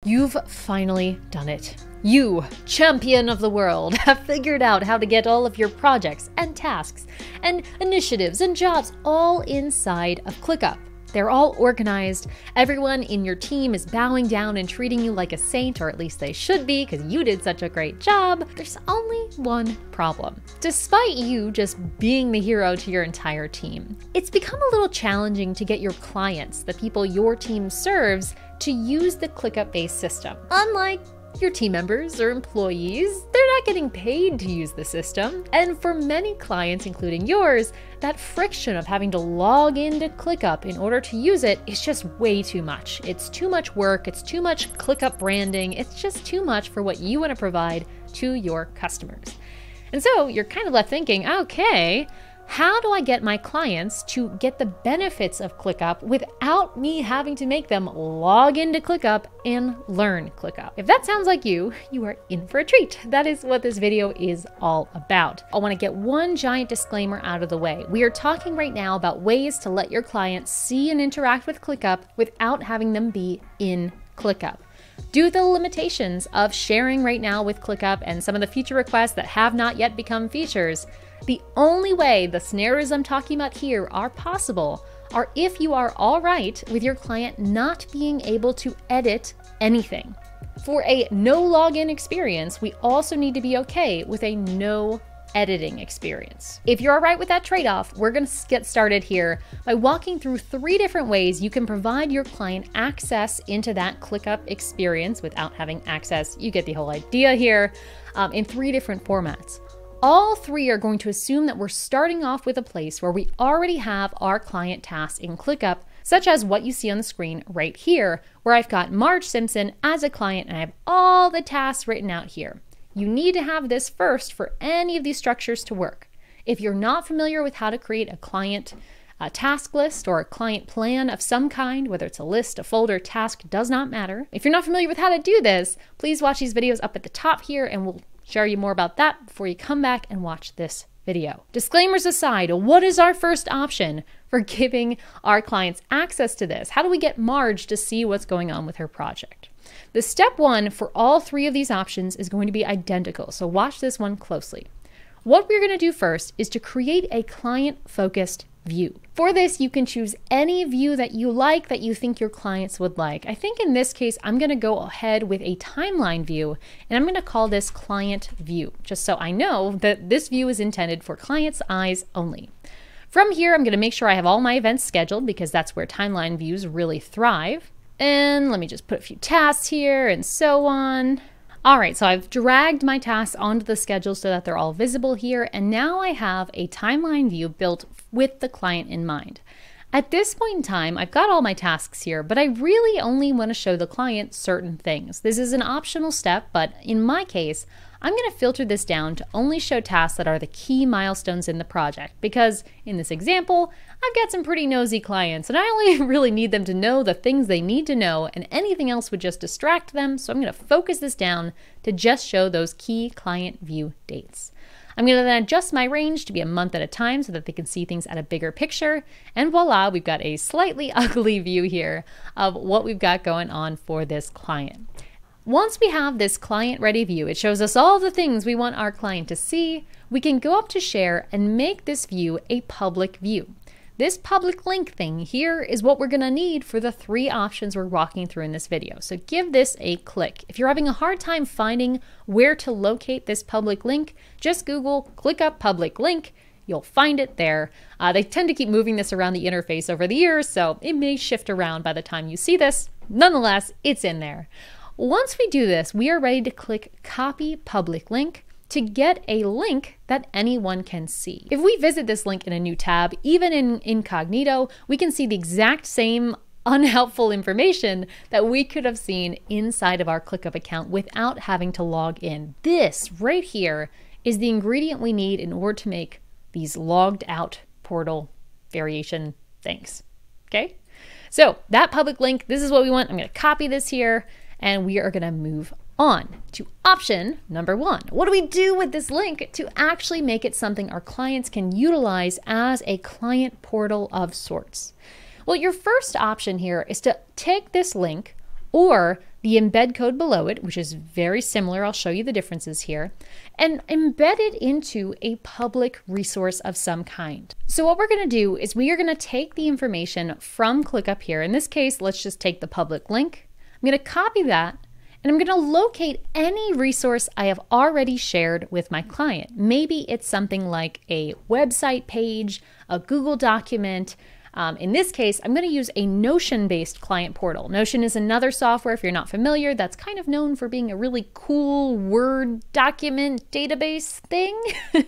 You've finally done it. You, champion of the world, have figured out how to get all of your projects and tasks and initiatives and jobs all inside of ClickUp. They're all organized. Everyone in your team is bowing down and treating you like a saint, or at least they should be because you did such a great job. There's only one problem. Despite you just being the hero to your entire team, it's become a little challenging to get your clients, the people your team serves, to use the ClickUp-based system. Unlike your team members or employees, they're not getting paid to use the system. And for many clients, including yours, that friction of having to log into ClickUp in order to use it is just way too much. It's too much work, it's too much ClickUp branding, it's just too much for what you want to provide to your customers. And so you're kind of left thinking, okay, how do I get my clients to get the benefits of ClickUp without me having to make them log into ClickUp and learn ClickUp? If that sounds like you are in for a treat. That is what this video is all about. I want to get one giant disclaimer out of the way. We are talking right now about ways to let your clients see and interact with ClickUp without having them be in ClickUp. Due to the limitations of sharing right now with ClickUp and some of the feature requests that have not yet become features, the only way the scenarios I'm talking about here are possible are if you are all right with your client not being able to edit anything. For a no login experience, we also need to be okay with a no editing experience. If you're all right with that trade-off, we're going to get started here by walking through 3 different ways you can provide your client access into that ClickUp experience without having access. You get the whole idea here, in 3 different formats. All 3 are going to assume that we're starting off with a place where we already have our client tasks in ClickUp, such as what you see on the screen right here, where I've got Marge Simpson as a client and I have all the tasks written out here. You need to have this first for any of these structures to work. If you're not familiar with how to create a client task list or a client plan of some kind, whether it's a list, a folder, task, does not matter. If you're not familiar with how to do this, please watch these videos up at the top here and we'll share you more about that before you come back and watch this video. Disclaimers aside, what is our first option for giving our clients access to this? How do we get Marge to see what's going on with her project? The step 1 for all 3 of these options is going to be identical, so watch this one closely. What we're going to do first is to create a client-focused view. For this, you can choose any view that you like that you think your clients would like. I think in this case, I'm going to go ahead with a timeline view, and I'm going to call this client view, just so I know that this view is intended for clients' eyes only. From here, I'm going to make sure I have all my events scheduled because that's where timeline views really thrive. And let me just put a few tasks here and so on. All right, so I've dragged my tasks onto the schedule so that they're all visible here. And now I have a timeline view built with the client in mind. At this point in time, I've got all my tasks here, but I really only want to show the client certain things. This is an optional step, but in my case, I'm going to filter this down to only show tasks that are the key milestones in the project because in this example, I've got some pretty nosy clients and I only really need them to know the things they need to know and anything else would just distract them. So I'm going to focus this down to just show those key client view dates. I'm going to then adjust my range to be a month at a time so that they can see things at a bigger picture. And voila, we've got a slightly ugly view here of what we've got going on for this client. Once we have this client-ready view, it shows us all the things we want our client to see. We can go up to Share and make this view a public view. This public link thing here is what we're going to need for the 3 options we're walking through in this video. So give this a click. If you're having a hard time finding where to locate this public link, just Google ClickUp Public Link. You'll find it there. They tend to keep moving this around the interface over the years, so it may shift around by the time you see this. Nonetheless, it's in there. Once we do this, we are ready to click Copy Public Link to get a link that anyone can see. If we visit this link in a new tab, even in incognito, we can see the exact same unhelpful information that we could have seen inside of our ClickUp account without having to log in. This right here is the ingredient we need in order to make these logged out portal variation things. Okay? So that public link, this is what we want. I'm going to copy this here. And we are going to move on to option number 1. What do we do with this link to actually make it something our clients can utilize as a client portal of sorts? Well, your first option here is to take this link or the embed code below it, which is very similar. I'll show you the differences here, and embed it into a public resource of some kind. So what we're going to do is we are going to take the information from ClickUp here. In this case, let's just take the public link. I'm going to copy that, and I'm going to locate any resource I have already shared with my client. Maybe it's something like a website page, a Google document. In this case, I'm going to use a Notion-based client portal. Notion is another software, if you're not familiar, that's kind of known for being a really cool Word document database thing.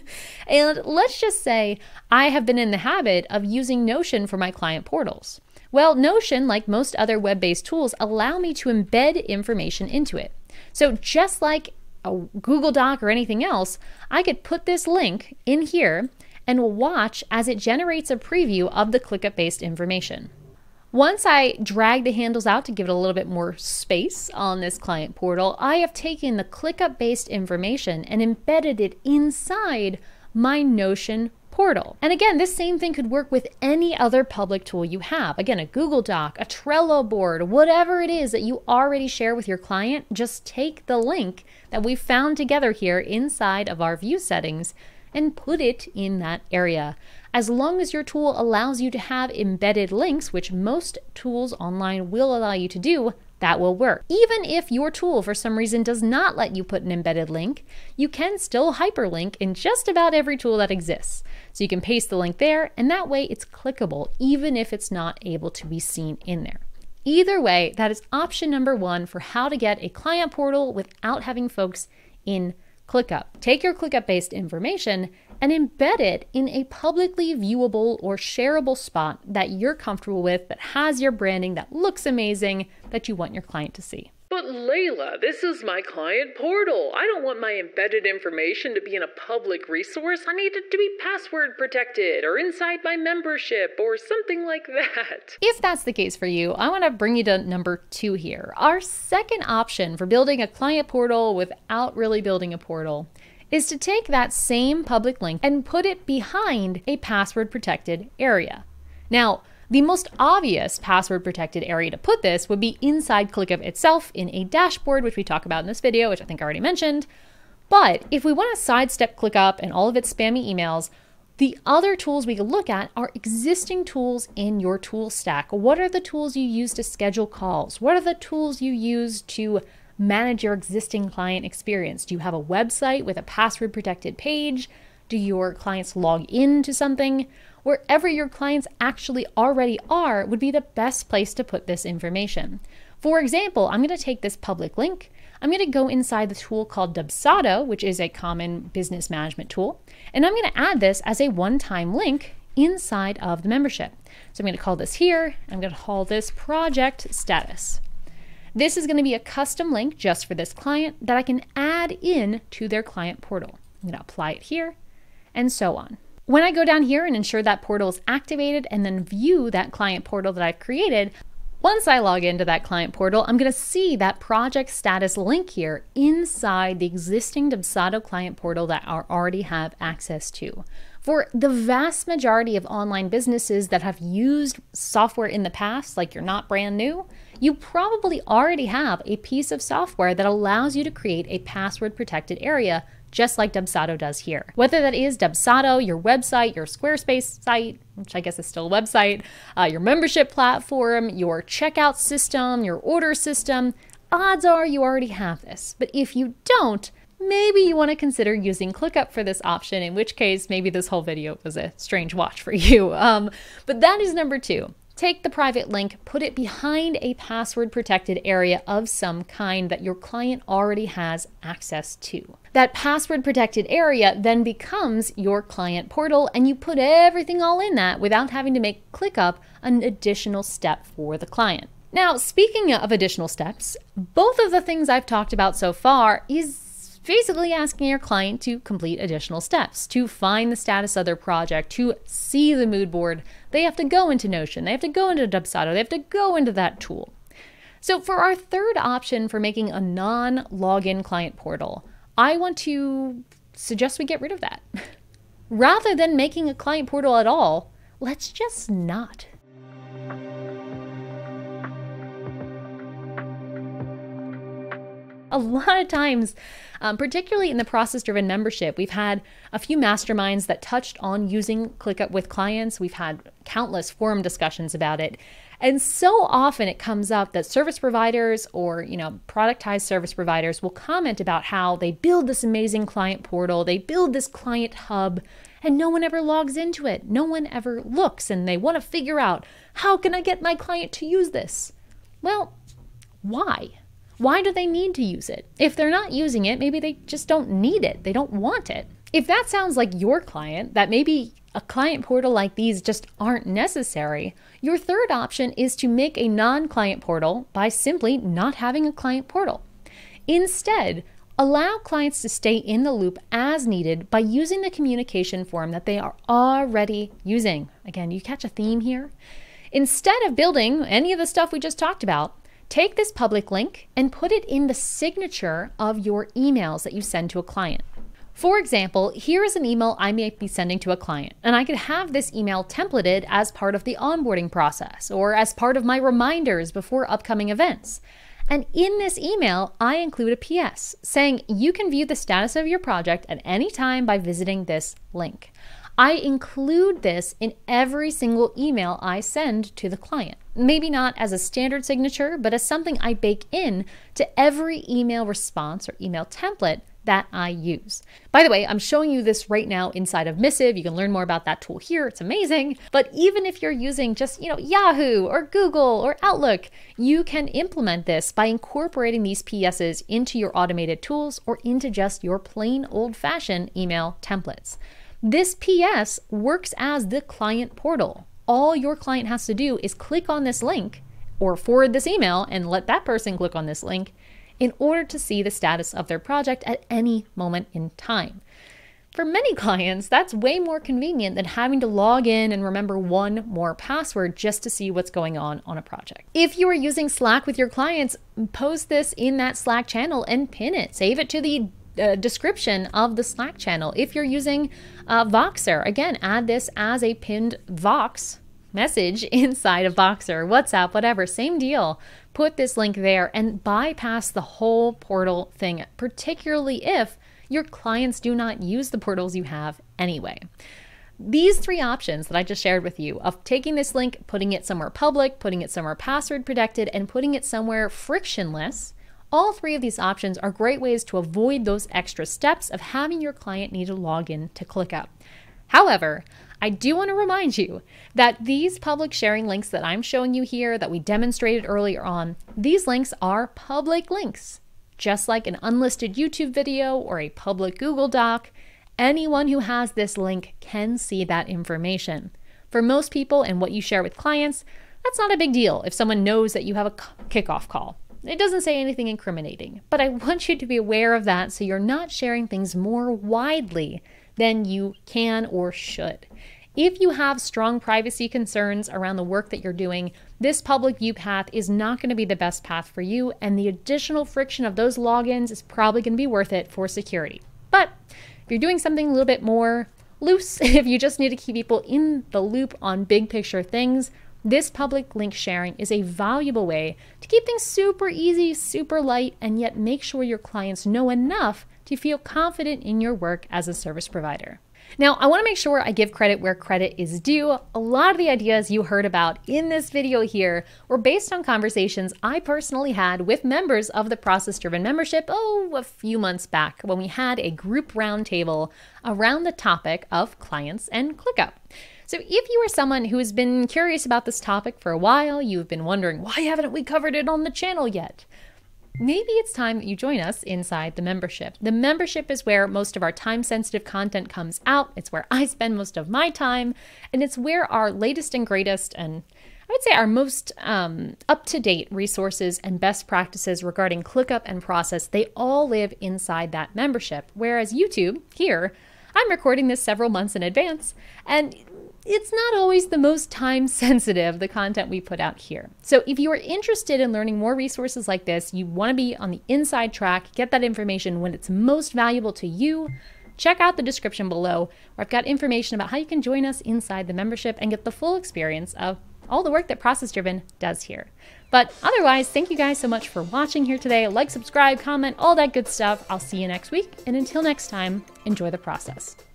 And let's just say I have been in the habit of using Notion for my client portals. Well, Notion, like most other web-based tools, allow me to embed information into it. So just like a Google Doc or anything else, I could put this link in here and watch as it generates a preview of the ClickUp-based information. Once I drag the handles out to give it a little bit more space on this client portal, I have taken the ClickUp-based information and embedded it inside my Notion portal. And again, this same thing could work with any other public tool you have. Again, a Google Doc, a Trello board, whatever it is that you already share with your client, just take the link that we found together here inside of our view settings and put it in that area. As long as your tool allows you to have embedded links, which most tools online will allow you to do, that will work. Even if your tool for some reason does not let you put an embedded link, you can still hyperlink in just about every tool that exists. So you can paste the link there, and that way it's clickable, even if it's not able to be seen in there. Either way, that is option number one for how to get a client portal without having folks in ClickUp. Take your ClickUp-based information and embed it in a publicly viewable or shareable spot that you're comfortable with, that has your branding, that looks amazing, that you want your client to see. But Layla, this is my client portal. I don't want my embedded information to be in a public resource. I need it to be password protected or inside my membership or something like that. If that's the case for you, I want to bring you to number 2 here. Our second option for building a client portal without really building a portal is to take that same public link and put it behind a password protected area. Now, the most obvious password protected area to put this would be inside ClickUp itself in a dashboard, which we talk about in this video, which I think I already mentioned. But if we want to sidestep ClickUp and all of its spammy emails, the other tools we can look at are existing tools in your tool stack. What are the tools you use to schedule calls? What are the tools you use to manage your existing client experience? Do you have a website with a password protected page? Do your clients log into something? Wherever your clients actually already are would be the best place to put this information. For example, I'm going to take this public link. I'm going to go inside the tool called Dubsado, which is a common business management tool, and I'm going to add this as a one-time link inside of the membership. So I'm going to call this here. I'm going to call this project status. This is going to be a custom link just for this client that I can add in to their client portal. I'm going to apply it here and so on. When I go down here and ensure that portal is activated and then view that client portal that I've created, once I log into that client portal, I'm going to see that project status link here inside the existing Dubsado client portal that I already have access to. For the vast majority of online businesses that have used software in the past, like you're not brand new, you probably already have a piece of software that allows you to create a password protected area just like Dubsado does here. Whether that is Dubsado, your website, your Squarespace site, which I guess is still a website, your membership platform, your checkout system, your order system, odds are you already have this. But if you don't, maybe you want to consider using ClickUp for this option, in which case maybe this whole video was a strange watch for you. But that is number 2. Take the private link, put it behind a password protected area of some kind that your client already has access to. That password protected area then becomes your client portal, and you put everything all in that without having to make ClickUp an additional step for the client. Now, speaking of additional steps, both of the things I've talked about so far is basically asking your client to complete additional steps. To find the status of their project, to see the mood board, they have to go into Notion, they have to go into Dubsado, they have to go into that tool. So for our third option for making a non-login client portal, I want to suggest we get rid of that. Rather than making a client portal at all, let's just not. A lot of times, particularly in the process-driven membership, we've had a few masterminds that touched on using ClickUp with clients. We've had countless forum discussions about it. And so often it comes up that service providers or, productized service providers will comment about how they build this amazing client portal, they build this client hub, and no one ever logs into it. No one ever looks, and they want to figure out, how can I get my client to use this? Well, why? Why do they need to use it? If they're not using it, maybe they just don't need it. They don't want it. If that sounds like your client, that maybe a client portal like these just aren't necessary, your third option is to make a non-client portal by simply not having a client portal. Instead, allow clients to stay in the loop as needed by using the communication form that they are already using. Again, you catch a theme here? Instead of building any of the stuff we just talked about, take this public link and put it in the signature of your emails that you send to a client. For example, here is an email I may be sending to a client, and I could have this email templated as part of the onboarding process or as part of my reminders before upcoming events. And in this email, I include a PS saying you can view the status of your project at any time by visiting this link. I include this in every single email I send to the client. Maybe not as a standard signature, but as something I bake in to every email response or email template that I use. By the way, I'm showing you this right now inside of Missive. You can learn more about that tool here. It's amazing. But even if you're using just, Yahoo or Google or Outlook, you can implement this by incorporating these PSs into your automated tools or into just your plain old-fashioned email templates. This PS works as the client portal. All your client has to do is click on this link or forward this email and let that person click on this link in order to see the status of their project at any moment in time. For many clients, that's way more convenient than having to log in and remember one more password just to see what's going on a project. If you are using Slack with your clients, post this in that Slack channel and pin it. Save it to the description of the Slack channel. If you're using Voxer, again, add this as a pinned Vox message inside of Voxer, WhatsApp, whatever, same deal. Put this link there and bypass the whole portal thing, particularly if your clients do not use the portals you have anyway. These three options that I just shared with you of taking this link, putting it somewhere public, putting it somewhere password protected, and putting it somewhere frictionless, all three of these options are great ways to avoid those extra steps of having your client need to log in to ClickUp. However, I do want to remind you that these public sharing links that I'm showing you here that we demonstrated earlier on, these links are public links. Just like an unlisted YouTube video or a public Google Doc, anyone who has this link can see that information. For most people and what you share with clients, that's not a big deal if someone knows that you have a kickoff call. It doesn't say anything incriminating, but I want you to be aware of that so you're not sharing things more widely than you can or should. If you have strong privacy concerns around the work that you're doing, this public view path is not going to be the best path for you, and the additional friction of those logins is probably going to be worth it for security. But if you're doing something a little bit more loose, if you just need to keep people in the loop on big picture things, this public link sharing is a valuable way to keep things super easy, super light, and yet make sure your clients know enough to feel confident in your work as a service provider. Now, I want to make sure I give credit where credit is due. A lot of the ideas you heard about in this video here were based on conversations I personally had with members of the ProcessDriven membership, a few months back when we had a group roundtable around the topic of clients and ClickUp. So if you are someone who has been curious about this topic for a while, you've been wondering, why haven't we covered it on the channel yet? Maybe it's time that you join us inside the membership. The membership is where most of our time-sensitive content comes out. It's where I spend most of my time, and it's where our latest and greatest, and I would say our most up-to-date resources and best practices regarding ClickUp and Process, they all live inside that membership. Whereas YouTube, here, I'm recording this several months in advance, and it's not always the most time sensitive, the content we put out here. So if you are interested in learning more resources like this, you want to be on the inside track, get that information when it's most valuable to you, check out the description below where I've got information about how you can join us inside the membership and get the full experience of all the work that ProcessDriven does here. But otherwise, thank you guys so much for watching here today. Like, subscribe, comment, all that good stuff. I'll see you next week. And until next time, enjoy the process.